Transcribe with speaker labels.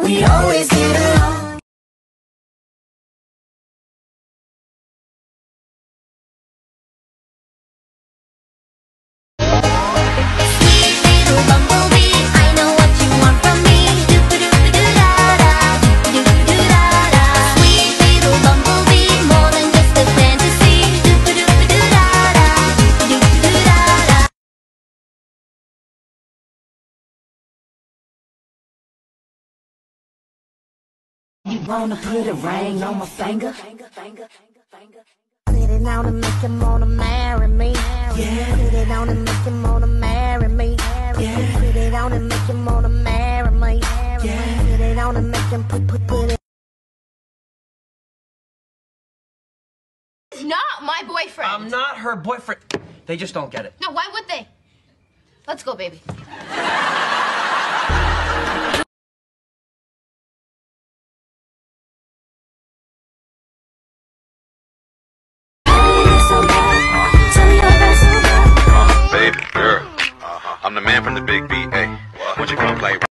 Speaker 1: we always get along. You wanna put a ring on my finger? Put it on and make him wanna marry me. Yeah. Put it on and make him wanna marry me. Yeah. Put it on and make him wanna marry me. Yeah. Put it on and make him put it.
Speaker 2: He's not my boyfriend.
Speaker 3: I'm not her boyfriend. They just don't get it.
Speaker 2: No, why would they? Let's go, baby.
Speaker 4: Baby girl, I'm the man from the Big B. Hey, won't you come play?